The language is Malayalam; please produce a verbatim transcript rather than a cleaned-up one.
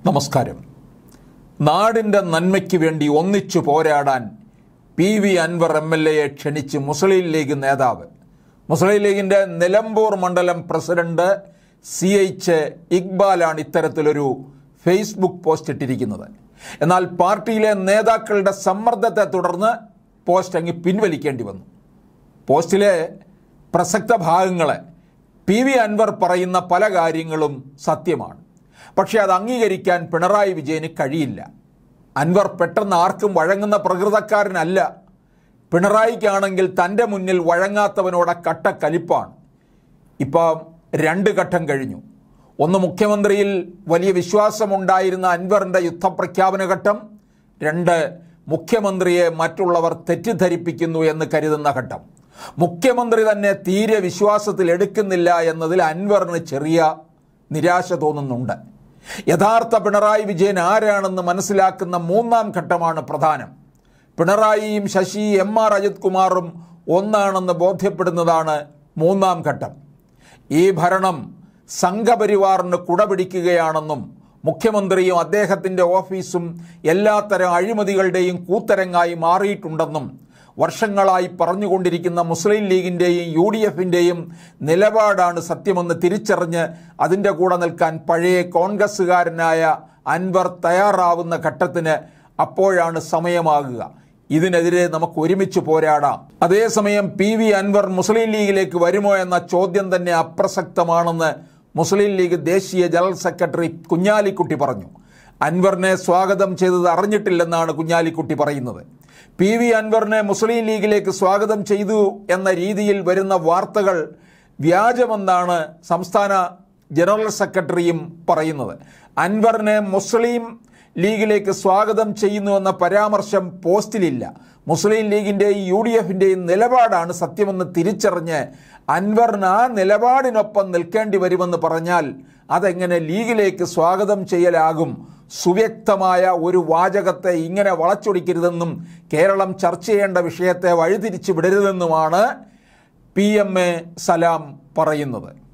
നമസ്കാരം. നാടിൻ്റെ നന്മയ്ക്ക് വേണ്ടി ഒന്നിച്ചു പോരാടാൻ P V Anvar M L എയെ ക്ഷണിച്ച് മുസ്ലിം ലീഗ് നേതാവ്, മുസ്ലിം ലീഗിൻ്റെ നിലമ്പൂർ മണ്ഡലം പ്രസിഡന്റ് സി എച്ച് ഇക്ബാലാണ് ഇത്തരത്തിലൊരു ഫേസ്ബുക്ക് പോസ്റ്റ് ഇട്ടിരിക്കുന്നത്. എന്നാൽ പാർട്ടിയിലെ നേതാക്കളുടെ സമ്മർദ്ദത്തെ തുടർന്ന് പോസ്റ്റ് അങ്ങ് പിൻവലിക്കേണ്ടി വന്നു. പോസ്റ്റിലെ പ്രസക്ത ഭാഗങ്ങളെ പി വി അൻവർ പറയുന്ന പല കാര്യങ്ങളും സത്യമാണ്. പക്ഷേ അത് അംഗീകരിക്കാൻ പിണറായി വിജയന് കഴിയില്ല. അൻവർ പെട്ടെന്ന് ആർക്കും വഴങ്ങുന്ന പ്രകൃതക്കാരനല്ല. പിണറായിക്കാണെങ്കിൽ തൻ്റെ മുന്നിൽ വഴങ്ങാത്തവനോട് കട്ടക്കലിപ്പാണ്. ഇപ്പം രണ്ട് ഘട്ടം കഴിഞ്ഞു. ഒന്ന്, മുഖ്യമന്ത്രിയിൽ വലിയ വിശ്വാസമുണ്ടായിരുന്ന അൻവറിൻ്റെ യുദ്ധപ്രഖ്യാപന ഘട്ടം. രണ്ട്, മുഖ്യമന്ത്രിയെ മറ്റുള്ളവർ തെറ്റിദ്ധരിപ്പിക്കുന്നു എന്ന് കരുതുന്ന ഘട്ടം. മുഖ്യമന്ത്രി തന്നെ തീരെ വിശ്വാസത്തിൽ എടുക്കുന്നില്ല എന്നതിൽ അൻവറിന് ചെറിയ നിരാശ തോന്നുന്നുണ്ട്. യഥാർത്ഥ പിണറായി വിജയൻ ആരാണെന്ന് മനസ്സിലാക്കുന്ന മൂന്നാം ഘട്ടമാണ് പ്രധാനം. പിണറായിയും ശശി, എം ആർ അജിത് കുമാറും ഒന്നാണെന്ന് ബോധ്യപ്പെടുന്നതാണ് മൂന്നാം ഘട്ടം. ഈ ഭരണം സംഘപരിവാറിന് കുടപിടിക്കുകയാണെന്നും മുഖ്യമന്ത്രിയും അദ്ദേഹത്തിൻ്റെ ഓഫീസും എല്ലാത്തരം അഴിമതികളുടെയും കൂത്തരങ്ങായി മാറിയിട്ടുണ്ടെന്നും വർഷങ്ങളായി പറഞ്ഞുകൊണ്ടിരിക്കുന്ന മുസ്ലിം ലീഗിൻ്റെയും യു ഡി എഫിൻ്റെയും നിലപാടാണ് സത്യമെന്ന് തിരിച്ചറിഞ്ഞ് അതിൻ്റെ കൂടെ നിൽക്കാൻ പഴയ കോൺഗ്രസ്സുകാരനായ അൻവർ തയ്യാറാവുന്ന ഘട്ടത്തിന് അപ്പോഴാണ് സമയമാകുക. ഇതിനെതിരെ നമുക്ക് ഒരുമിച്ച് പോരാടാം. അതേസമയം പി വി അൻവർ മുസ്ലിം ലീഗിലേക്ക് വരുമോ എന്ന ചോദ്യം തന്നെ അപ്രസക്തമാണെന്ന് മുസ്ലിം ലീഗ് ദേശീയ ജനറൽ സെക്രട്ടറി കുഞ്ഞാലിക്കുട്ടി പറഞ്ഞു. അൻവറിനെ സ്വാഗതം ചെയ്തത് അറിഞ്ഞിട്ടില്ലെന്നാണ് കുഞ്ഞാലിക്കുട്ടി പറയുന്നത്. പി വി അൻവറിനെ മുസ്ലിം ലീഗിലേക്ക് സ്വാഗതം ചെയ്തു എന്ന രീതിയിൽ വരുന്ന വാർത്തകൾ വ്യാജമെന്നാണ് സംസ്ഥാന ജനറൽ സെക്രട്ടറിയും പറയുന്നത്. അൻവറിനെ മുസ്ലിം ലീഗിലേക്ക് സ്വാഗതം ചെയ്യുന്നുവെന്ന പരാമർശം പോസ്റ്റിലില്ല. മുസ്ലിം ലീഗിൻ്റെയും യു ഡി എഫിൻ്റെയും നിലപാടാണ് സത്യമെന്ന് തിരിച്ചറിഞ്ഞ് അൻവറിന് ആ നിലപാടിനൊപ്പം നിൽക്കേണ്ടി വരുമെന്ന് പറഞ്ഞാൽ അതെങ്ങനെ ലീഗിലേക്ക് സ്വാഗതം ചെയ്യലാകും? സുവ്യക്തമായ ഒരു വാചകത്തെ ഇങ്ങനെ വളച്ചൊടിക്കരുതെന്നും കേരളം ചർച്ച ചെയ്യേണ്ട വിഷയത്തെ വഴിതിരിച്ചു വിടരുതെന്നുമാണ് പി എം എ സലാം പറയുന്നത്.